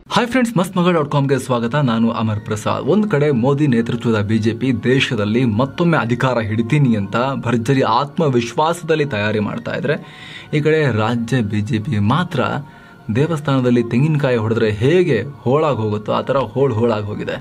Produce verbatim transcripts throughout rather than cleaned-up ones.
Hi friends, ಮಸ್ತ್ ಮಗ dot ಕಾಮ್ಗೆ ಸ್ವಾಗತ. ನಾನು ಅಮರ್ ಪ್ರಸಾದ್. ಒಂದು ಕಡೆ ಮೋದಿ ನೇತೃತ್ವದ ಬಿಜೆಪಿ ದೇಶದಲ್ಲಿ ಮತ್ತೊಮ್ಮೆ ಅಧಿಕಾರ ಹಿಡಿತೀನಿ ಅಂತ ಭರ್ಜರಿ ಆತ್ಮವಿಶ್ವಾಸದಲ್ಲಿ ತಯಾರಿ ಮಾಡ್ತಾ ಇದ್ರೆ, ಈ ಕಡೆ ರಾಜ್ಯ ಬಿಜೆಪಿ ಮಾತ್ರ ದೇವಸ್ಥಾನದಲ್ಲಿ ತೆಂಗಿನಕಾಯಿ ಹೊಡೆದ್ರೆ ಹೇಗೆ ಹೋಳಾಗಿ ಹೋಗುತ್ತೋ ಆ ಥರ ಹೋಳ್ ಹೋಳಾಗಿ ಹೋಗಿದೆ.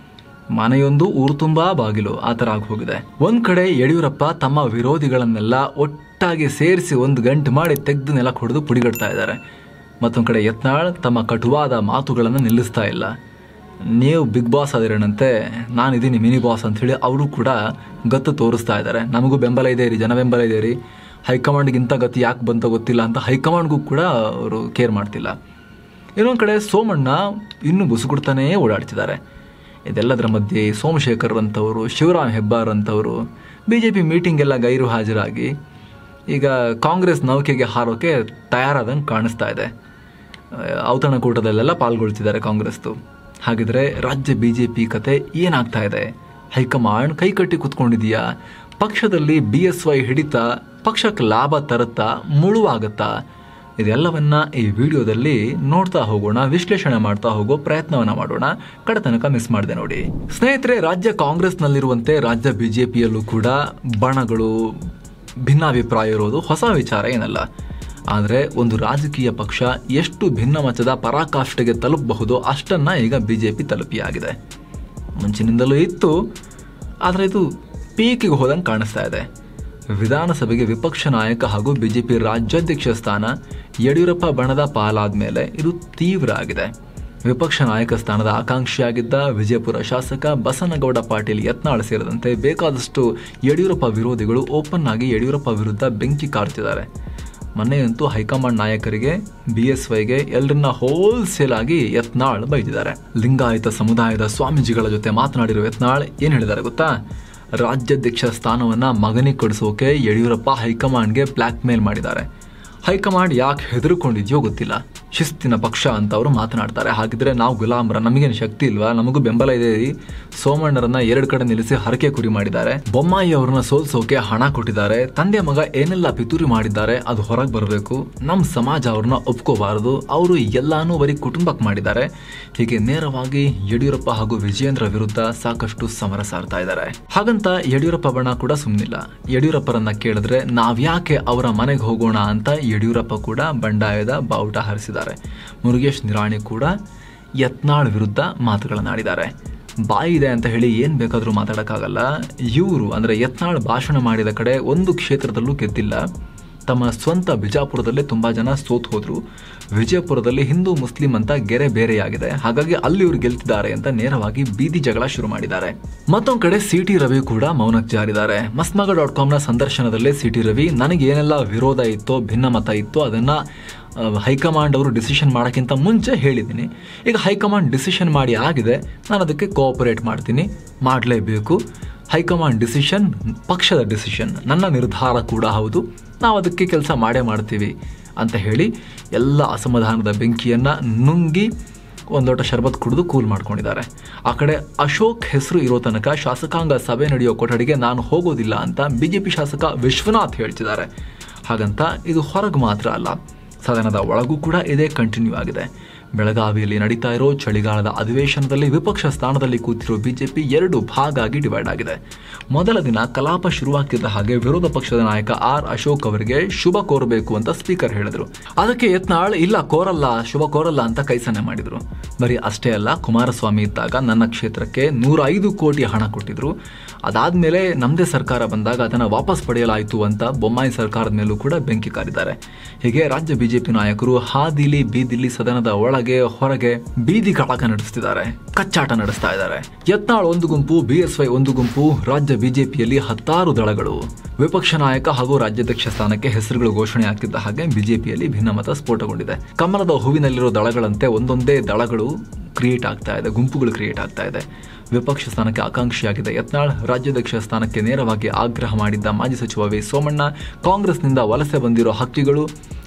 ಮನೆಯೊಂದು ಊರು ತುಂಬಾ ಬಾಗಿಲು ಆ ಥರ ಆಗಿ ಹೋಗಿದೆ. ಒಂದ್ ಕಡೆ ಯಡಿಯೂರಪ್ಪ ತಮ್ಮ ವಿರೋಧಿಗಳನ್ನೆಲ್ಲ ಒಟ್ಟಾಗಿ ಸೇರಿಸಿ ಒಂದು ಗಂಟೆ ಮಾಡಿ ತೆಗೆದು ನೆಲ ಹೊಡೆದು ಪುಡಿಗಟ್ತಾ ಇದ್ದಾರೆ. ಮತ್ತೊಂದು ಕಡೆ ಯತ್ನಾಳ್ ತಮ್ಮ ಕಟುವಾದ ಮಾತುಗಳನ್ನು ನಿಲ್ಲಿಸ್ತಾ ಇಲ್ಲ. ನೀವು ಬಿಗ್ ಬಾಸ್ ಆದಿರೇನಂತೆ, ನಾನಿದ್ದೀನಿ ಮಿನಿ ಬಾಸ್ ಅಂತ ಹೇಳಿ ಅವರು ಕೂಡ ಗತ್ತು ತೋರಿಸ್ತಾ ಇದ್ದಾರೆ. ನಮಗೂ ಬೆಂಬಲ ಇದೆ ರೀ, ಜನ ಬೆಂಬಲ ಇದೆ ರೀ, ಹೈಕಮಾಂಡ್ಗಿಂತ ಗತಿ ಯಾಕೆ ಬಂತ ಗೊತ್ತಿಲ್ಲ ಅಂತ ಹೈಕಮಾಂಡ್ಗೂ ಕೂಡ ಅವರು ಕೇರ್ ಮಾಡ್ತಿಲ್ಲ. ಇನ್ನೊಂದು ಕಡೆ ಸೋಮಣ್ಣ ಇನ್ನೂ ಬುಸುಗುಡ್ತಾನೇ ಓಡಾಡ್ತಿದ್ದಾರೆ. ಇದೆಲ್ಲದರ ಮಧ್ಯೆ ಸೋಮಶೇಖರ್ ಅಂತವರು, ಶಿವರಾಮ್ ಹೆಬ್ಬಾರ್ ಅಂತವರು ಬಿ ಜೆ ಪಿ ಮೀಟಿಂಗೆಲ್ಲ ಗೈರು ಹಾಜರಾಗಿ ಈಗ ಕಾಂಗ್ರೆಸ್ ನೌಕೆಗೆ ಹಾರೋಕೆ ತಯಾರಾದಂಗೆ ಕಾಣಿಸ್ತಾ ಇದೆ. ಔತಣಕೂಟದಲ್ಲೆಲ್ಲ ಪಾಲ್ಗೊಳ್ತಿದ್ದಾರೆ ಕಾಂಗ್ರೆಸ್ದು. ಹಾಗಿದ್ರೆ ರಾಜ್ಯ ಬಿ ಜೆ ಪಿ ಕತೆ ಏನಾಗ್ತಾ ಇದೆ? ಹೈಕಮಾಂಡ್ ಕೈಕಟ್ಟಿ ಕುತ್ಕೊಂಡಿದೆಯಾ? ಪಕ್ಷದಲ್ಲಿ ಬಿ ಎಸ್ ವೈ ಹಿಡಿತ ಪಕ್ಷಕ್ಕೆ ಲಾಭ ತರುತ್ತಾ ಮುಳುವಾಗುತ್ತಾ? ಇದೆಲ್ಲವನ್ನ ಈ ವಿಡಿಯೋದಲ್ಲಿ ನೋಡ್ತಾ ಹೋಗೋಣ, ವಿಶ್ಲೇಷಣೆ ಮಾಡ್ತಾ ಹೋಗೋ ಪ್ರಯತ್ನವನ್ನ ಮಾಡೋಣ. ಕಡೆ ತನಕ ಮಿಸ್ ಮಾಡಿದೆ ನೋಡಿ ಸ್ನೇಹಿತರೆ. ರಾಜ್ಯ ಕಾಂಗ್ರೆಸ್ನಲ್ಲಿರುವಂತೆ ರಾಜ್ಯ ಬಿಜೆಪಿಯಲ್ಲೂ ಕೂಡ ಬಣಗಳು, ಭಿನ್ನಾಭಿಪ್ರಾಯ ಇರೋದು ಹೊಸ ವಿಚಾರ ಏನಲ್ಲ. ಆದರೆ ಒಂದು ರಾಜಕೀಯ ಪಕ್ಷ ಎಷ್ಟು ಭಿನ್ನಮತದ ಪರಾಕಾಷ್ಠೆಗೆ ತಲುಪಬಹುದೋ ಅಷ್ಟನ್ನ ಈಗ ಬಿಜೆಪಿ ತಲುಪಿಯಾಗಿದೆ. ಮುಂಚಿನಿಂದಲೂ ಇತ್ತು, ಆದರೆ ಇದು ಪೀಕಿಗೆ ಹೋದಂಗೆ ಕಾಣಿಸ್ತಾ ಇದೆ. ವಿಧಾನಸಭೆಗೆ ವಿಪಕ್ಷ ನಾಯಕ ಹಾಗೂ ಬಿಜೆಪಿ ರಾಜ್ಯಾಧ್ಯಕ್ಷ ಸ್ಥಾನ ಯಡಿಯೂರಪ್ಪ ಬಣದ ಪಾಲಾದ ಮೇಲೆ ಇದು ತೀವ್ರ ಆಗಿದೆ. ವಿಪಕ್ಷ ನಾಯಕ ಸ್ಥಾನದ ಆಕಾಂಕ್ಷಿಯಾಗಿದ್ದ ವಿಜಯಪುರ ಶಾಸಕ ಬಸನಗೌಡ ಪಾಟೀಲ್ ಯತ್ನಾಳ್ ಸೇರಿದಂತೆ ಬೇಕಾದಷ್ಟು ಯಡಿಯೂರಪ್ಪ ವಿರೋಧಿಗಳು ಓಪನ್ ಆಗಿ ಯಡಿಯೂರಪ್ಪ ವಿರುದ್ಧ ಬೆಂಕಿ ಕಾರ್ತಿದ್ದಾರೆ. ಮೊನ್ನೆಯಂತೂ ಹೈಕಮಾಂಡ್ ನಾಯಕರಿಗೆ, ಬಿ ಎಸ್ ವೈಗೆ ಎಲ್ಲರನ್ನ ಹೋಲ್ಸೇಲ್ ಆಗಿ ಯತ್ನಾಳ್ ಬೈದಿದ್ದಾರೆ. ಲಿಂಗಾಯತ ಸಮುದಾಯದ ಸ್ವಾಮೀಜಿಗಳ ಜೊತೆ ಮಾತನಾಡಿರುವ ಯತ್ನಾಳ್ ಏನ್ ಹೇಳಿದ್ದಾರೆ ಗೊತ್ತಾ? ರಾಜ್ಯಾಧ್ಯಕ್ಷ ಸ್ಥಾನವನ್ನ ಮಗನಿಗೆ ಕೊಡಿಸೋಕೆ ಯಡಿಯೂರಪ್ಪ ಹೈಕಮಾಂಡ್ಗೆ ಬ್ಲ್ಯಾಕ್ ಮೇಲ್ ಮಾಡಿದ್ದಾರೆ. ಹೈಕಮಾಂಡ್ ಯಾಕೆ ಹೆದರ್ಕೊಂಡಿದ್ಯೋ ಗೊತ್ತಿಲ್ಲ. ಶಿಸ್ತಿನ ಪಕ್ಷ ಅಂತ ಅವರು ಮಾತನಾಡ್ತಾರೆ. ಹಾಗಿದ್ರೆ ನಾವು ಗುಲಾಮ್ರ, ನಮಗೇನು ಶಕ್ತಿ ಇಲ್ವಾ? ನಮಗೂ ಬೆಂಬಲ ಇದೆ. ಸೋಮಣ್ಣರನ್ನ ಎರಡು ಕಡೆ ನಿಲ್ಲಿಸಿ ಹರಕೆ ಕುರಿ ಮಾಡಿದ್ದಾರೆ. ಬೊಮ್ಮಾಯಿ ಅವ್ರನ್ನ ಸೋಲ್ಸೋಕೆ ಹಣ ಕೊಟ್ಟಿದ್ದಾರೆ. ತಂದೆ ಮಗ ಏನೆಲ್ಲ ಪಿತೂರಿ ಮಾಡಿದ್ದಾರೆ ಅದು ಹೊರಗೆ ಬರಬೇಕು. ನಮ್ಮ ಸಮಾಜ ಅವ್ರನ್ನ ಒಪ್ಕೋಬಾರದು. ಅವರು ಎಲ್ಲಾನು ಬರೀ ಕುಟುಂಬಕ್ಕೆ ಮಾಡಿದ್ದಾರೆ. ಹೀಗೆ ನೇರವಾಗಿ ಯಡಿಯೂರಪ್ಪ ಹಾಗೂ ವಿಜಯೇಂದ್ರ ವಿರುದ್ಧ ಸಾಕಷ್ಟು ಸಮರ ಸಾರ್ತಾ ಇದ್ದಾರೆ. ಹಾಗಂತ ಯಡಿಯೂರಪ್ಪ ಬಣ ಕೂಡ ಸುಮ್ಮನಿಲ್ಲ. ಯಡಿಯೂರಪ್ಪರನ್ನ ಕೇಳಿದ್ರೆ ನಾವ್ಯಾಕೆ ಅವರ ಮನೆಗೆ ಹೋಗೋಣ ಅಂತ ಯಡಿಯೂರಪ್ಪ ಕೂಡ ಬಂಡಾಯದ ಬಾವುಟ ಹಾರಿಸಿದ್ದಾರೆ. ಮುರುಗೇಶ್ ನಿರಾಣಿ ಕೂಡ ಯತ್ನಾಳ್ ವಿರುದ್ಧ ಮಾತುಗಳನ್ನಾಡಿದ್ದಾರೆ. ಬಾಯಿ ಇದೆ ಅಂತ ಹೇಳಿ ಏನ್ ಬೇಕಾದ್ರೂ ಮಾತಾಡಕ್ಕಾಗಲ್ಲ. ಇವರು ಅಂದ್ರೆ ಯತ್ನಾಳ್ ಭಾಷಣ ಮಾಡಿದ ಕಡೆ ಒಂದು ಕ್ಷೇತ್ರದಲ್ಲೂ ಗೆದ್ದಿಲ್ಲ. ತಮ್ಮ ಸ್ವಂತ ಬಿಜಾಪುರದಲ್ಲೇ ತುಂಬಾ ಜನ ಸೋತ್ ಹೋದ್ರು. ವಿಜಯಪುರದಲ್ಲಿ ಹಿಂದೂ ಮುಸ್ಲಿಂ ಅಂತ ಗೆರೆ ಬೇರೆಯಾಗಿದೆ. ಹಾಗಾಗಿ ಅಲ್ಲಿ ಇವರು ಗೆಲ್ತಿದ್ದಾರೆ ಅಂತ ನೇರವಾಗಿ ಬೀದಿ ಜಗಳ ಶುರು ಮಾಡಿದ್ದಾರೆ. ಮತ್ತೊಂದ್ ಕಡೆ ಸಿ ಟಿ ರವಿ ಕೂಡ ಮೌನಕ್ಕೆ ಜಾರಿದ್ದಾರೆ. ಮಸ್ಮಗ ಡಾಟ್ ಕಾಮ್ ನ ಸಂದರ್ಶನದಲ್ಲೇ ಸಿ ಟಿ ರವಿ, ನನಗೆ ಏನೆಲ್ಲ ವಿರೋಧ ಇತ್ತೋ, ಭಿನ್ನಮತ ಇತ್ತೋ ಅದನ್ನ ಹೈಕಮಾಂಡ್ ಅವರು ಡಿಸಿಷನ್ ಮಾಡೋಕ್ಕಿಂತ ಮುಂಚೆ ಹೇಳಿದ್ದೀನಿ. ಈಗ ಹೈಕಮಾಂಡ್ ಡಿಸಿಷನ್ ಮಾಡಿ ಆಗಿದೆ, ನಾನು ಅದಕ್ಕೆ ಕೋಆಪರೇಟ್ ಮಾಡ್ತೀನಿ, ಮಾಡಲೇಬೇಕು. ಹೈಕಮಾಂಡ್ ಡಿಸಿಷನ್ ಪಕ್ಷದ ಡಿಸಿಷನ್, ನನ್ನ ನಿರ್ಧಾರ ಕೂಡ ಹೌದು, ನಾವು ಅದಕ್ಕೆ ಕೆಲಸ ಮಾಡೇ ಮಾಡ್ತೀವಿ ಅಂತ ಹೇಳಿ ಎಲ್ಲ ಅಸಮಾಧಾನದ ಬೆಂಕಿಯನ್ನ ನುಂಗಿ ಒಂದು ಲೋಟ ಶರ್ಬತ್ ಕುಡಿದು ಕೂಲ್ ಮಾಡ್ಕೊಂಡಿದ್ದಾರೆ. ಆ ಕಡೆ ಅಶೋಕ್ ಹೆಸರು ಇರೋ ತನಕ ಶಾಸಕಾಂಗ ಸಭೆ ನಡೆಯೋ ಕೊಠಡಿಗೆ ನಾನು ಹೋಗೋದಿಲ್ಲ ಅಂತ ಬಿಜೆಪಿ ಶಾಸಕ ವಿಶ್ವನಾಥ್ ಹೇಳ್ತಿದ್ದಾರೆ. ಹಾಗಂತ ಇದು ಹೊರಗೆ ಮಾತ್ರ ಅಲ್ಲ, ಸದನದ ಒಳಗೂ ಕೂಡ ಇದೇ ಕಂಟಿನ್ಯೂ ಆಗಿದೆ. ಬೆಳಗಾವಿಯಲ್ಲಿ ನಡೀತಾ ಇರೋ ಚಳಿಗಾಲದ ಅಧಿವೇಶನದಲ್ಲಿ ವಿಪಕ್ಷ ಸ್ಥಾನದಲ್ಲಿ ಕೂತಿರೋ ಬಿಜೆಪಿ ಎರಡು ಭಾಗ ಆಗಿ ಡಿವೈಡ್ ಆಗಿದೆ. ಮೊದಲ ದಿನ ಕಲಾಪ ಶುರುವಾಗ್ತಿದ್ದ ಹಾಗೆ ವಿರೋಧ ಪಕ್ಷದ ನಾಯಕ ಆರ್ ಅಶೋಕ್ ಅವರಿಗೆ ಶುಭ ಕೋರಬೇಕು ಅಂತ ಸ್ಪೀಕರ್ ಹೇಳಿದ್ರು. ಅದಕ್ಕೆ ಯತ್ನಾಳ್ ಇಲ್ಲ ಕೋರಲ್ಲ, ಶುಭ ಕೋರಲ್ಲ ಅಂತ ಕೈ ಸನ್ನೆ ಮಾಡಿದ್ರು. ಬರೀ ಅಷ್ಟೇ ಅಲ್ಲ, ಕುಮಾರಸ್ವಾಮಿ ಇದ್ದಾಗ ನನ್ನ ಕ್ಷೇತ್ರಕ್ಕೆ ನೂರ ಐದು ಕೋಟಿ ಹಣ ಕೊಟ್ಟಿದ್ರು. ಅದಾದ್ಮೇಲೆ ನಮ್ದೇ ಸರ್ಕಾರ ಬಂದಾಗ ಅದನ್ನ ವಾಪಸ್ ಪಡೆಯಲಾಯಿತು ಅಂತ ಬೊಮ್ಮಾಯಿ ಸರ್ಕಾರದ ಮೇಲೂ ಕೂಡ ಬೆಂಕಿ ಕಾರಿದ್ದಾರೆ. ಹೀಗೆ ರಾಜ್ಯ ಬಿಜೆಪಿ ನಾಯಕರು ಹಾದಿಲಿ ಬೀದಿಲಿ ಸದನದ ಒಳಗೆ ಹೊರಗೆ ಬೀದಿ ಕಾಳಕ ನಡೆಸ್ತಿದ್ದಾರೆ, ಕಚ್ಚಾಟ ನಡೆಸ್ತಾ ಇದ್ದಾರೆ. ಯತ್ನಾಳ್ ಒಂದು ಗುಂಪು, ಬಿ ಎಸ್ ವೈ ಒಂದು ಗುಂಪು. ರಾಜ್ಯ ಬಿಜೆಪಿಯಲ್ಲಿ ಹತ್ತಾರು ದಳಗಳು. ವಿಪಕ್ಷ ನಾಯಕ ಹಾಗೂ ರಾಜ್ಯಾಧ್ಯಕ್ಷ ಸ್ಥಾನಕ್ಕೆ ಹೆಸರುಗಳು ಘೋಷಣೆ ಆಗ್ತಿದ್ದ ಹಾಗೆ ಬಿಜೆಪಿಯಲ್ಲಿ ಭಿನ್ನಮತ ಸ್ಫೋಟಗೊಂಡಿದೆ. ಕಮಲದ ಹೂವಿನಲ್ಲಿರೋ ದಳಗಳಂತೆ ಒಂದೊಂದೇ ದಳಗಳು ಕ್ರಿಯೇಟ್ ಆಗ್ತಾ ಇದೆ, ಗುಂಪುಗಳು ಕ್ರಿಯೇಟ್ ಆಗ್ತಾ ಇದೆ. ವಿಪಕ್ಷ ಸ್ಥಾನಕ್ಕೆ ಆಕಾಂಕ್ಷಿಯಾಗಿದ್ದ ಯತ್ನಾಳ್ ರಾಜ್ಯಾಧ್ಯಕ್ಷ ಸ್ಥಾನಕ್ಕೆ ನೇರವಾಗಿ ಆಗ್ರಹ ಮಾಡಿದ್ದ ಮಾಜಿ ಸಚಿವ ವಿ ಸೋಮಣ್ಣ, ಕಾಂಗ್ರೆಸ್ನಿಂದ ವಲಸೆ ಬಂದಿರೋ ಹಕ್ಕಿಗಳು,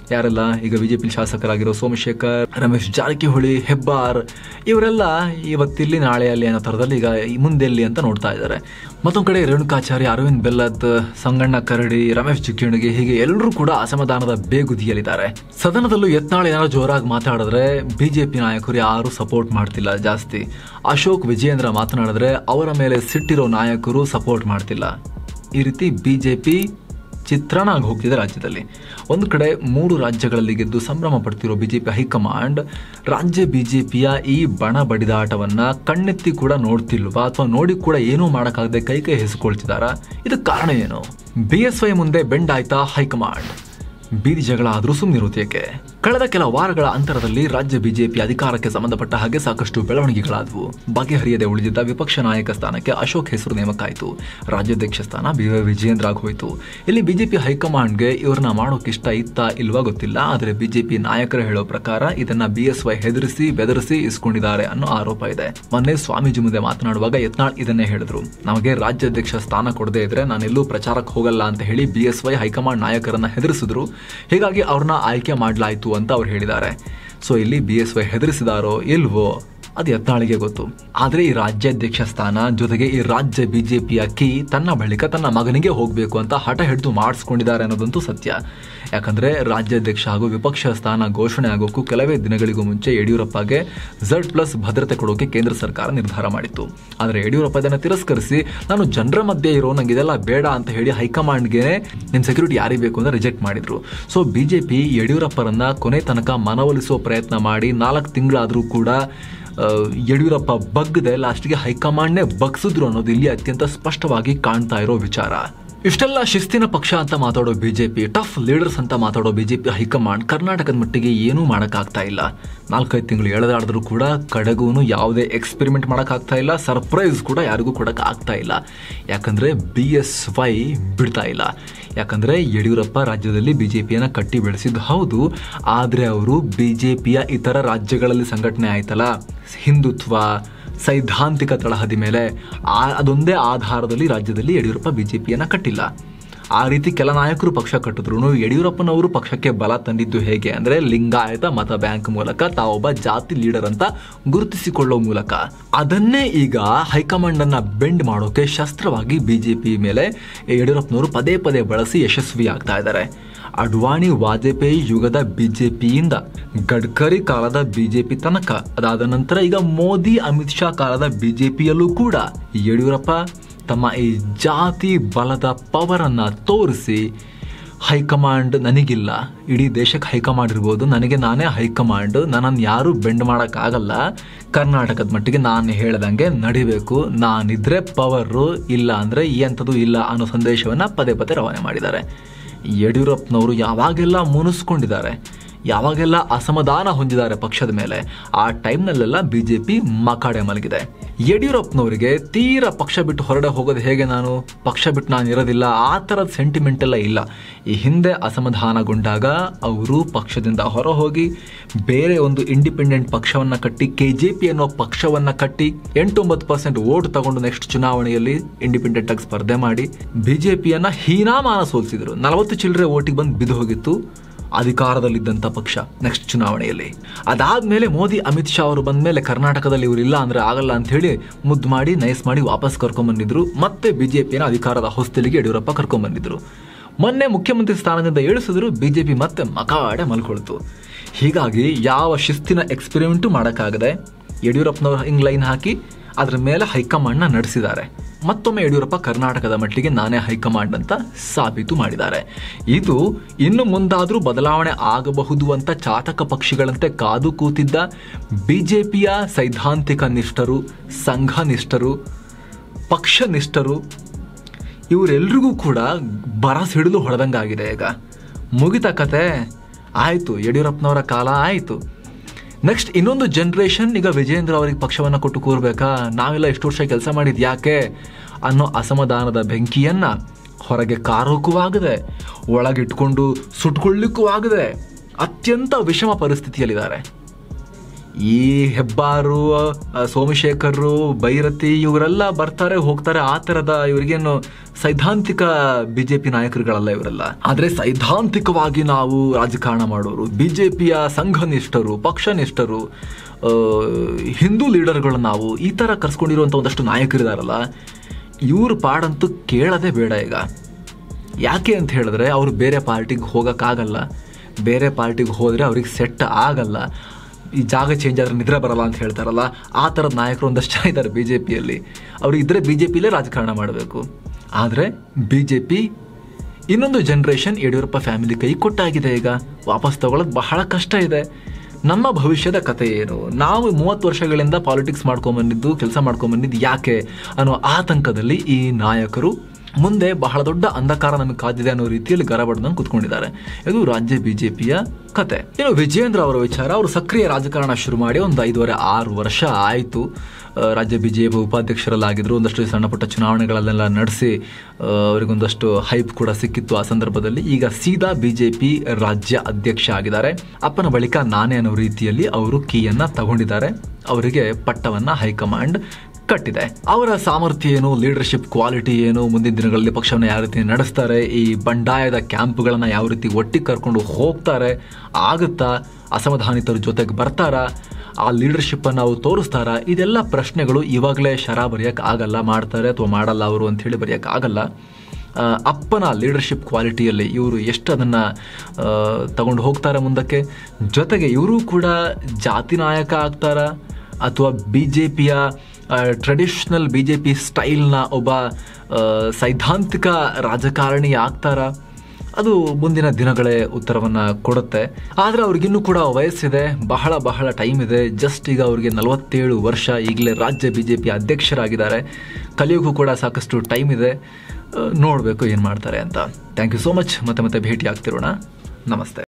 ಯಾರೆಲ್ಲ ಈಗ ಬಿಜೆಪಿ ಶಾಸಕರಾಗಿರೋ ಸೋಮಶೇಖರ್, ರಮೇಶ್ ಜಾರಕಿಹೊಳಿ, ಹೆಬ್ಬಾರ್ ಇವರೆಲ್ಲ ಇವತ್ತಿಲ್ಲಿ ನಾಳೆ ಅಲ್ಲಿ ಅನ್ನೋ ಥರದಲ್ಲಿ ಈಗ ಮುಂದೆಲ್ಲಿ ಅಂತ ನೋಡ್ತಾ ಇದ್ದಾರೆ. ಮತ್ತೊಂದು ಕಡೆ ರೇಣುಕಾಚಾರ್ಯ, ಅರವಿಂದ್ ಬೆಲ್ಲದ್, ಸಂಗಣ್ಣ ಕರಡಿ, ರಮೇಶ್ ಜಿಗಜಿಣಗಿ ಹೀಗೆ ಎಲ್ಲರೂ ಕೂಡ ಅಸಮಾಧಾನದ ಬೇಗುದಿಯಲ್ಲಿದ್ದಾರೆ. ಸದನದಲ್ಲೂ ಯತ್ನಾಳ್ ಏನಾದ್ರು ಜೋರಾಗಿ ಮಾತಾಡಿದ್ರೆ ಬಿಜೆಪಿ ನಾಯಕರು ಯಾರು ಸಪೋರ್ಟ್ ಮಾಡ್ತಿಲ್ಲ ಜಾಸ್ತಿ. ಅಶೋಕ್ ವಿಜಯೇಂದ್ರ ಮಾತನಾಡಿದ್ರೆ ಅವರ ಮೇಲೆ ಸಿಟ್ಟಿರೋ ನಾಯಕರು ಸಪೋರ್ಟ್ ಮಾಡ್ತಿಲ್ಲ. ಈ ರೀತಿ ಬಿಜೆಪಿ ಚಿತ್ರಣ ಆಗಿ ಹೋಗ್ತಿದೆ ರಾಜ್ಯದಲ್ಲಿ. ಒಂದು ಕಡೆ ಮೂರು ರಾಜ್ಯಗಳಲ್ಲಿ ಗೆದ್ದು ಸಂಭ್ರಮ ಪಡ್ತಿರೋ ಬಿಜೆಪಿ ಹೈಕಮಾಂಡ್ ರಾಜ್ಯ ಬಿಜೆಪಿಯ ಈ ಬಣ ಬಡಿದಾಟವನ್ನ ಕಣ್ಣೆತ್ತಿ ಕೂಡ ನೋಡ್ತಿಲ್ವಾ ಅಥವಾ ನೋಡಿ ಕೂಡ ಏನೂ ಮಾಡೋಕ್ಕಾಗದೆ ಕೈ ಕೈ ಹೆಸಕೊಳ್ತಿದಾರಾ? ಇದಕ್ಕೆ ಕಾರಣ ಏನು? ಬಿ ಎಸ್ ವೈ ಮುಂದೆ ಬೆಂಡ್ ಆಯ್ತಾ ಹೈಕಮಾಂಡ್? ಬೀದಿ ಜಗಳ ಆದರೂ ಸುಮ್ಮನಿರುತ್ತೇಕೆ? ಕಳೆದ ಕೆಲ ವಾರಗಳ ಅಂತರದಲ್ಲಿ ರಾಜ್ಯ ಬಿಜೆಪಿ ಅಧಿಕಾರಕ್ಕೆ ಸಂಬಂಧಪಟ್ಟ ಹಾಗೆ ಸಾಕಷ್ಟು ಬೆಳವಣಿಗೆಗಳಾದವು. ಬಗೆಹರಿಯದೆ ಉಳಿದಿದ್ದ ವಿಪಕ್ಷ ನಾಯಕ ಸ್ಥಾನಕ್ಕೆ ಅಶೋಕ್ ಹೆಸರು ನೇಮಕ ಆಯಿತು. ರಾಜ್ಯಾಧ್ಯಕ್ಷ ಸ್ಥಾನ ಬಿ ವೈ ವಿಜಯೇಂದ್ರ ಆಗಿ ಹೋಯಿತು. ಇಲ್ಲಿ ಬಿಜೆಪಿ ಹೈಕಮಾಂಡ್ಗೆ ಇವ್ರನ್ನ ಮಾಡೋಕೆ ಇಷ್ಟ ಇತ್ತಾ ಇಲ್ವಾ ಗೊತ್ತಿಲ್ಲ. ಆದರೆ ಬಿಜೆಪಿ ನಾಯಕರು ಹೇಳೋ ಪ್ರಕಾರ ಇದನ್ನ ಬಿ ಎಸ್ ವೈ ಹೆದರಿಸಿ ಬೆದರಿಸಿ ಇಸ್ಕೊಂಡಿದ್ದಾರೆ ಅನ್ನೋ ಆರೋಪ ಇದೆ. ಮೊನ್ನೆ ಸ್ವಾಮೀಜಿ ಮುಂದೆ ಮಾತನಾಡುವಾಗ ಯತ್ನಾಳ್ ಇದನ್ನೇ ಹೇಳಿದ್ರು. ನಮಗೆ ರಾಜ್ಯಾಧ್ಯಕ್ಷ ಸ್ಥಾನ ಕೊಡದೇ ಇದ್ರೆ ನಾನೆಲ್ಲೂ ಪ್ರಚಾರಕ್ಕೆ ಹೋಗಲ್ಲ ಅಂತ ಹೇಳಿ ಬಿ ಎಸ್ ವೈ ಹೈಕಮಾಂಡ್ ನಾಯಕರನ್ನ ಹೆದರಿಸಿದ್ರು. ಹೀಗಾಗಿ ಅವ್ರನ್ನ ಆಯ್ಕೆ ಮಾಡಲಾಯಿತು ಅಂತ ಅವ್ರು ಹೇಳಿದ್ದಾರೆ. ಸೊ ಇಲ್ಲಿ ಬಿ ಎಸ್ ವೈ ಹೆದರಿಸಿದಾರೋ ಇಲ್ವೋ ಅದು ಯತ್ನಾಳಿಗೆ ಗೊತ್ತು. ಆದರೆ ಈ ರಾಜ್ಯಾಧ್ಯಕ್ಷ ಸ್ಥಾನ ಜೊತೆಗೆ ಈ ರಾಜ್ಯ ಬಿಜೆಪಿಯ ಕೀ ತನ್ನ ಬಳಿಕ ತನ್ನ ಮಗನಿಗೆ ಹೋಗಬೇಕು ಅಂತ ಹಠ ಹಿಡಿದು ಮಾಡಿಸ್ಕೊಂಡಿದ್ದಾರೆ ಅನ್ನೋದಂತೂ ಸತ್ಯ. ಯಾಕಂದ್ರೆ ರಾಜ್ಯಾಧ್ಯಕ್ಷ ಹಾಗೂ ವಿಪಕ್ಷ ಸ್ಥಾನ ಘೋಷಣೆ ಆಗೋಕ್ಕೂ ಕೆಲವೇ ದಿನಗಳಿಗೂ ಮುಂಚೆ ಯಡಿಯೂರಪ್ಪಗೆ ಝಡ್ ಪ್ಲಸ್ ಭದ್ರತೆ ಕೊಡೋಕೆ ಕೇಂದ್ರ ಸರ್ಕಾರ ನಿರ್ಧಾರ ಮಾಡಿತ್ತು. ಆದರೆ ಯಡಿಯೂರಪ್ಪ ಇದನ್ನು ತಿರಸ್ಕರಿಸಿ ನಾನು ಜನರ ಮಧ್ಯೆ ಇರೋ ನಂಗೆ ಇದೆಲ್ಲ ಬೇಡ ಅಂತ ಹೇಳಿ ಹೈಕಮಾಂಡ್ಗೆ ನಿಮ್ಮ ಸೆಕ್ಯೂರಿಟಿ ಯಾರಿಗೆ ಬೇಕು ಅಂತ ರಿಜೆಕ್ಟ್ ಮಾಡಿದ್ರು. ಸೊ ಬಿಜೆಪಿ ಯಡಿಯೂರಪ್ಪರನ್ನ ಕೊನೆ ತನಕ ಮನವೊಲಿಸುವ ಪ್ರಯತ್ನ ಮಾಡಿ ನಾಲ್ಕು ತಿಂಗಳಾದರೂ ಕೂಡ ಯಡಿಯೂರಪ್ಪ ಬಗ್ಗದೆ ಲಾಸ್ಟ್ಗೆ ಹೈಕಮಾಂಡ್ನೇ ಬಗ್ಸಿದ್ರು ಅನ್ನೋದು ಇಲ್ಲಿ ಅತ್ಯಂತ ಸ್ಪಷ್ಟವಾಗಿ ಕಾಣ್ತಾ ಇರೋ ವಿಚಾರ. ಇಷ್ಟೆಲ್ಲ ಶಿಸ್ತಿನ ಪಕ್ಷ ಅಂತ ಮಾತಾಡೋ ಬಿಜೆಪಿ, ಟಫ್ ಲೀಡರ್ಸ್ ಅಂತ ಮಾತಾಡೋ ಬಿಜೆಪಿ ಹೈಕಮಾಂಡ್ ಕರ್ನಾಟಕದ ಮಟ್ಟಿಗೆ ಏನೂ ಮಾಡೋಕ್ಕಾಗ್ತಾ ಇಲ್ಲ. ನಾಲ್ಕೈದು ತಿಂಗಳು ಎಳೆದಾಡಿದ್ರು ಕೂಡ ಕಡೆಗೂ ಯಾವುದೇ ಎಕ್ಸ್ಪೆರಿಮೆಂಟ್ ಮಾಡೋಕ್ಕಾಗ್ತಾ ಇಲ್ಲ. ಸರ್ಪ್ರೈಸ್ ಕೂಡ ಯಾರಿಗೂ ಕೊಡೋಕೆ ಆಗ್ತಾ ಇಲ್ಲ. ಯಾಕಂದ್ರೆ ಬಿ ಎಸ್ ವೈ ಬಿಡ್ತಾ ಇಲ್ಲ. ಯಾಕಂದ್ರೆ ಯಡಿಯೂರಪ್ಪ ರಾಜ್ಯದಲ್ಲಿ ಬಿಜೆಪಿಯನ್ನ ಕಟ್ಟಿ ಬೆಳೆಸಿದ್ದು ಹೌದು. ಆದರೆ ಅವರು ಬಿಜೆಪಿಯ ಇತರ ರಾಜ್ಯಗಳಲ್ಲಿ ಸಂಘಟನೆ ಆಯ್ತಲ್ಲ, ಹಿಂದುತ್ವ ಸೈದ್ಧಾಂತಿಕ ತಳಹದಿ ಮೇಲೆ ಅದೊಂದೇ ಆಧಾರದಲ್ಲಿ ರಾಜ್ಯದಲ್ಲಿ ಯಡಿಯೂರಪ್ಪ ಬಿಜೆಪಿಯನ್ನ ಕಟ್ಟಿಲ್ಲ. ಆ ರೀತಿ ಕೆಲ ನಾಯಕರು ಪಕ್ಷ ಕಟ್ಟಿದ್ರು. ಯಡಿಯೂರಪ್ಪನವರು ಪಕ್ಷಕ್ಕೆ ಬಲ ತಂದಿದ್ದು ಹೇಗೆ ಅಂದ್ರೆ ಲಿಂಗಾಯತ ಮತ ಬ್ಯಾಂಕ್ ಮೂಲಕ, ತಾವೊಬ್ಬ ಜಾತಿ ಲೀಡರ್ ಅಂತ ಗುರುತಿಸಿಕೊಳ್ಳೋ ಮೂಲಕ. ಅದನ್ನೇ ಈಗ ಹೈಕಮಾಂಡ್ ಅನ್ನ ಬೆಂಡ್ ಮಾಡೋಕೆ ಶಸ್ತ್ರವಾಗಿ ಬಿಜೆಪಿ ಮೇಲೆ ಯಡಿಯೂರಪ್ಪನವರು ಪದೇ ಪದೇ ಬಳಸಿ ಯಶಸ್ವಿ ಆಗ್ತಾ ಇದ್ದಾರೆ. ಅಡ್ವಾಣಿ ವಾಜಪೇಯಿ ಯುಗದ ಬಿಜೆಪಿಯಿಂದ ಗಡ್ಕರಿ ಕಾಲದ ಬಿಜೆಪಿ ತನಕ, ಅದಾದ ನಂತರ ಈಗ ಮೋದಿ ಅಮಿತ್ ಶಾ ಕಾಲದ ಬಿಜೆಪಿಯಲ್ಲೂ ಕೂಡ ಯಡಿಯೂರಪ್ಪ ತಮ್ಮ ಈ ಜಾತಿ ಬಲದ ಪವರ್ ಅನ್ನ ತೋರಿಸಿ ಹೈಕಮಾಂಡ್ ನನಗಿಲ್ಲ, ಇಡೀ ದೇಶಕ್ಕೆ ಹೈಕಮಾಂಡ್ ಇರ್ಬೋದು, ನನಗೆ ನಾನೇ ಹೈಕಮಾಂಡ್, ನನ್ನನ್ನು ಯಾರು ಬೆಂಡ್ ಮಾಡೋಕ್ಕಾಗಲ್ಲ, ಕರ್ನಾಟಕದ ಮಟ್ಟಿಗೆ ನಾನು ಹೇಳ್ದಂಗೆ ನಡಿಬೇಕು, ನಾನಿದ್ರೆ ಪವರು, ಇಲ್ಲ ಅಂದರೆ ಎಂಥದ್ದು ಇಲ್ಲ ಅನ್ನೋ ಸಂದೇಶವನ್ನು ಪದೇ ಪದೇ ರವಾನೆ ಮಾಡಿದ್ದಾರೆ. ಯಡಿಯೂರಪ್ಪನವರು ಯಾವಾಗೆಲ್ಲ ಮುನಿಸ್ಕೊಂಡಿದ್ದಾರೆ, ಯಾವಾಗೆಲ್ಲ ಅಸಮಾಧಾನ ಹೊಂದಿದ್ದಾರೆ ಪಕ್ಷದ ಮೇಲೆ, ಆ ಟೈಮ್ನಲ್ಲೆಲ್ಲ ಬಿಜೆಪಿ ಮಕಾಡೆ ಮಲಗಿದೆ. ಯಡಿಯೂರಪ್ಪನವರಿಗೆ ತೀರಾ ಪಕ್ಷ ಬಿಟ್ಟು ಹೊರಡೆ ಹೋಗೋದು ಹೇಗೆ, ನಾನು ಪಕ್ಷ ಬಿಟ್ಟು ನಾನು ಇರೋದಿಲ್ಲ ಆ ಥರದ ಸೆಂಟಿಮೆಂಟ್ ಎಲ್ಲ ಇಲ್ಲ. ಈ ಹಿಂದೆ ಅಸಮಾಧಾನಗೊಂಡಾಗ ಅವರು ಪಕ್ಷದಿಂದ ಹೊರ ಹೋಗಿ ಬೇರೆ ಒಂದು ಇಂಡಿಪೆಂಡೆಂಟ್ ಪಕ್ಷವನ್ನ ಕಟ್ಟಿ, ಕೆ ಜೆ ಪಿ ಅನ್ನೋ ಪಕ್ಷವನ್ನ ಕಟ್ಟಿ ಎಂಟೊಂಬತ್ತು ಪರ್ಸೆಂಟ್ ವೋಟ್ ತಗೊಂಡು ನೆಕ್ಸ್ಟ್ ಚುನಾವಣೆಯಲ್ಲಿ ಇಂಡಿಪೆಂಡೆಂಟ್ ಆಗಿ ಸ್ಪರ್ಧೆ ಮಾಡಿ ಬಿಜೆಪಿಯನ್ನ ಹೀನಾಮಾನ ಸೋಲಿಸಿದ್ರು. ನಲವತ್ತು ಚಿಲ್ಲರೆ ವೋಟಿಗೆ ಬಂದು ಬಿದ್ದು ಹೋಗಿತ್ತು ಅಧಿಕಾರದಲ್ಲಿದ್ದಂಥ ಪಕ್ಷ ನೆಕ್ಸ್ಟ್ ಚುನಾವಣೆಯಲ್ಲಿ. ಅದಾದ್ಮೇಲೆ ಮೋದಿ ಅಮಿತ್ ಶಾ ಅವರು ಬಂದ ಮೇಲೆ ಕರ್ನಾಟಕದಲ್ಲಿ ಇವರು ಇಲ್ಲ ಅಂದ್ರೆ ಆಗಲ್ಲ ಅಂತ ಹೇಳಿ ಮುದ್ದು ಮಾಡಿ ನೈಸ್ ಮಾಡಿ ವಾಪಸ್ ಕರ್ಕೊಂಡ್ ಬಂದಿದ್ರು. ಮತ್ತೆ ಬಿಜೆಪಿಯನ್ನು ಅಧಿಕಾರದ ಹೊಸ್ತಿಲಿಗೆ ಯಡಿಯೂರಪ್ಪ ಕರ್ಕೊಂಡ್ ಬಂದಿದ್ರು. ಮೊನ್ನೆ ಮುಖ್ಯಮಂತ್ರಿ ಸ್ಥಾನದಿಂದ ಇಳಿಸಿದ್ರು, ಬಿಜೆಪಿ ಮತ್ತೆ ಮಕಾಡೆ ಮಲ್ಕೊಳ್ತು. ಹೀಗಾಗಿ ಯಾವ ಶಿಸ್ತಿನ ಎಕ್ಸ್ಪೆರಿಮೆಂಟು ಮಾಡೋಕ್ಕಾಗದೆ ಯಡಿಯೂರಪ್ಪನವರು ಹಿಂಗ್ ಲೈನ್ ಹಾಕಿ ಅದ್ರ ಮೇಲೆ ಹೈಕಮಾಂಡ್ನ ನಡೆಸಿದ್ದಾರೆ. ಮತ್ತೊಮ್ಮೆ ಯಡಿಯೂರಪ್ಪ ಕರ್ನಾಟಕದ ಮಟ್ಟಿಗೆ ನಾನೇ ಹೈಕಮಾಂಡ್ ಅಂತ ಸಾಬೀತು ಮಾಡಿದ್ದಾರೆ. ಇದು ಇನ್ನು ಮುಂದಾದರೂ ಬದಲಾವಣೆ ಆಗಬಹುದು ಅಂತ ಚಾತಕ ಪಕ್ಷಿಗಳಂತೆ ಕಾದು ಕೂತಿದ್ದ ಬಿಜೆಪಿಯ ಸೈದ್ಧಾಂತಿಕ ನಿಷ್ಠರು, ಸಂಘ ನಿಷ್ಠರು, ಪಕ್ಷ ನಿಷ್ಠರು ಇವರೆಲ್ರಿಗೂ ಕೂಡ ಬರ ಸಿಡಿಲು ಹೊಡೆದಂಗಾಗಿದೆ. ಈಗ ಮುಗಿತ ಕತೆ ಆಯಿತು, ಯಡಿಯೂರಪ್ಪನವರ ಕಾಲ ಆಯಿತು. ನೆಕ್ಸ್ಟ್ ಇನ್ನೊಂದು ಜನರೇಷನ್ ಈಗ ವಿಜಯೇಂದ್ರ ಅವರಿಗೆ ಪಕ್ಷವನ್ನು ಕೊಟ್ಟು ಕೂರ್ಬೇಕಾ, ನಾವೆಲ್ಲ ಎಷ್ಟು ವರ್ಷ ಕೆಲಸ ಮಾಡಿದ್ ಯಾಕೆ ಅನ್ನೋ ಅಸಮಾಧಾನದ ಬೆಂಕಿಯನ್ನ ಹೊರಗೆ ಕಾರೋಕ್ಕೂ ಆಗದೆ, ಒಳಗಿಟ್ಕೊಂಡು ಸುಟ್ಕೊಳ್ಳಿಕ್ಕೂ ಆಗದೆ ಅತ್ಯಂತ ವಿಷಮ ಪರಿಸ್ಥಿತಿಯಲ್ಲಿದ್ದಾರೆ. ಈ ಹೆಬ್ಬಾರು, ಸೋಮಶೇಖರ್, ಬೈರತಿ ಇವರೆಲ್ಲ ಬರ್ತಾರೆ ಹೋಗ್ತಾರೆ, ಆ ಥರದ ಇವರಿಗೇನು ಸೈದ್ಧಾಂತಿಕ ಬಿಜೆಪಿ ನಾಯಕರುಗಳಲ್ಲ ಇವರೆಲ್ಲ. ಆದರೆ ಸೈದ್ಧಾಂತಿಕವಾಗಿ ನಾವು ರಾಜಕಾರಣ ಮಾಡೋರು, ಬಿಜೆಪಿಯ ಸಂಘನಿಷ್ಠರು, ಪಕ್ಷನಿಷ್ಠರು, ಹಿಂದೂ ಲೀಡರ್ಗಳು ನಾವು ಈ ಥರ ಕರ್ಸ್ಕೊಂಡಿರುವಂಥ ಒಂದಷ್ಟು ನಾಯಕರಿದಾರಲ್ಲ, ಇವ್ರ ಪಾಡಂತೂ ಕೇಳೋದೇ ಬೇಡ ಈಗ. ಯಾಕೆ ಅಂತ ಹೇಳಿದ್ರೆ ಅವರು ಬೇರೆ ಪಾರ್ಟಿಗೆ ಹೋಗೋಕ್ಕಾಗಲ್ಲ, ಬೇರೆ ಪಾರ್ಟಿಗೆ ಹೋದರೆ ಅವ್ರಿಗೆ ಸೆಟ್ ಆಗಲ್ಲ, ಈ ಜಾಗ ಚೇಂಜ್ ಆದರೆ ನಿದ್ರೆ ಬರಲ್ಲ ಅಂತ ಹೇಳ್ತಾರಲ್ಲ, ಆ ಥರದ ನಾಯಕರು ಒಂದಷ್ಟು ಜನ ಇದ್ದಾರೆ ಬಿ ಜೆ ಪಿಯಲ್ಲಿ. ಅವರು ಇದ್ದರೆ ಬಿ ಜೆ ಪಿಲೇ ರಾಜಕಾರಣ ಮಾಡಬೇಕು. ಆದರೆ ಬಿ ಜೆ ಪಿ ಇನ್ನೊಂದು ಜನ್ರೇಷನ್ ಯಡಿಯೂರಪ್ಪ ಫ್ಯಾಮಿಲಿ ಕೈ ಕೊಟ್ಟಾಗಿದೆ, ಈಗ ವಾಪಸ್ ತಗೊಳ್ಳೋದು ಬಹಳ ಕಷ್ಟ ಇದೆ. ನಮ್ಮ ಭವಿಷ್ಯದ ಕತೆ ಏನು, ನಾವು ಮೂವತ್ತು ವರ್ಷಗಳಿಂದ ಪಾಲಿಟಿಕ್ಸ್ ಮಾಡ್ಕೊಂಬಂದಿದ್ದು, ಕೆಲಸ ಮಾಡ್ಕೊಂಬಂದಿದ್ದು ಯಾಕೆ ಅನ್ನೋ ಆತಂಕದಲ್ಲಿ ಈ ನಾಯಕರು ಮುಂದೆ ಬಹಳ ದೊಡ್ಡ ಅಂಧಕಾರ ನಮಗೆ ಕಾದಿದೆ ಅನ್ನೋ ರೀತಿಯಲ್ಲಿ ಗರಬಡ್ದಂಗೆ ಕುತ್ಕೊಂಡಿದ್ದಾರೆ. ಇದು ರಾಜ್ಯ ಬಿಜೆಪಿಯ ಕತೆ. ಇನ್ನು ವಿಜೇಂದ್ರ ಅವರ ವಿಚಾರ, ಅವರು ಸಕ್ರಿಯ ರಾಜಕಾರಣ ಶುರು ಮಾಡಿ ಒಂದು ಐದೂವರೆ ಆರು ವರ್ಷ ಆಯಿತು. ರಾಜ್ಯ ಬಿಜೆಪಿ ಉಪಾಧ್ಯಕ್ಷರಲ್ಲಾಗಿದ್ದರು, ಒಂದಷ್ಟು ಸಣ್ಣ ಪುಟ್ಟ ಚುನಾವಣೆಗಳನ್ನೆಲ್ಲ ನಡೆಸಿ ಅವರಿಗೊಂದಷ್ಟು ಹೈಪ್ ಕೂಡ ಸಿಕ್ಕಿತ್ತು ಆ ಸಂದರ್ಭದಲ್ಲಿ. ಈಗ ಸೀದಾ ಬಿಜೆಪಿ ರಾಜ್ಯ ಅಧ್ಯಕ್ಷ ಆಗಿದ್ದಾರೆ. ಅಪ್ಪನ ಬಳಿಕ ನಾನೇ ಅನ್ನೋ ರೀತಿಯಲ್ಲಿ ಅವರು ಕೀಯನ್ನ ತಗೊಂಡಿದ್ದಾರೆ. ಅವರಿಗೆ ಪಟ್ಟವನ್ನ ಹೈಕಮಾಂಡ್ ಕಟ್ಟಿದೆ. ಅವರ ಸಾಮರ್ಥ್ಯ ಏನು, ಲೀಡರ್ಶಿಪ್ ಕ್ವಾಲಿಟಿ ಏನು, ಮುಂದಿನ ದಿನಗಳಲ್ಲಿ ಪಕ್ಷವನ್ನು ಯಾವ ರೀತಿ ನಡೆಸ್ತಾರೆ, ಈ ಬಂಡಾಯದ ಕ್ಯಾಂಪ್ಗಳನ್ನು ಯಾವ ರೀತಿ ಒಟ್ಟಿಗೆ ಕರ್ಕೊಂಡು ಹೋಗ್ತಾರೆ, ಆಗುತ್ತಾ, ಅಸಮಾಧಾನಿತರ ಜೊತೆಗೆ ಬರ್ತಾರಾ, ಆ ಲೀಡರ್ಶಿಪ್ಪನ್ನು ಅವ್ರು ತೋರಿಸ್ತಾರಾ, ಇದೆಲ್ಲ ಪ್ರಶ್ನೆಗಳು ಇವಾಗಲೇ ಶರ ಬರೆಯೋಕ್ಕೆ ಆಗಲ್ಲ, ಮಾಡ್ತಾರೆ ಅಥವಾ ಮಾಡಲ್ಲ ಅವರು ಅಂಥೇಳಿ ಬರೆಯೋಕ್ಕೆ ಆಗಲ್ಲ. ಅಪ್ಪನ ಲೀಡರ್ಶಿಪ್ ಕ್ವಾಲಿಟಿಯಲ್ಲಿ ಇವರು ಎಷ್ಟು ಅದನ್ನು ತಗೊಂಡು ಹೋಗ್ತಾರೆ ಮುಂದಕ್ಕೆ, ಜೊತೆಗೆ ಇವರು ಕೂಡ ಜಾತಿ ನಾಯಕ ಆಗ್ತಾರಾ ಅಥವಾ ಬಿ ಜೆ ಪಿಯ ಟ್ರೆಡಿಷ್ನಲ್ ಬಿ ಜೆ ಪಿ ಸ್ಟೈಲ್ನ ಒಬ್ಬ ಸೈದ್ಧಾಂತಿಕ ರಾಜಕಾರಣಿ ಆಗ್ತಾರಾ, ಅದು ಮುಂದಿನ ದಿನಗಳೇ ಉತ್ತರವನ್ನು ಕೊಡುತ್ತೆ. ಆದರೆ ಅವ್ರಿಗಿನ್ನೂ ಕೂಡ ವಯಸ್ಸಿದೆ, ಬಹಳ ಬಹಳ ಟೈಮ್ ಇದೆ. ಜಸ್ಟ್ ಈಗ ಅವ್ರಿಗೆ ನಲವತ್ತೇಳು ವರ್ಷ, ಈಗಲೇ ರಾಜ್ಯ ಬಿ ಜೆ ಪಿ ಅಧ್ಯಕ್ಷರಾಗಿದ್ದಾರೆ. ಕಲಿಯೋಕ್ಕೂ ಕೂಡ ಸಾಕಷ್ಟು ಟೈಮ್ ಇದೆ. ನೋಡಬೇಕು ಏನು ಮಾಡ್ತಾರೆ ಅಂತ. Thank you so much. ಮತ್ತೆ ಮತ್ತೆ ಭೇಟಿ ಆಗ್ತಿರೋಣ. ನಮಸ್ತೆ.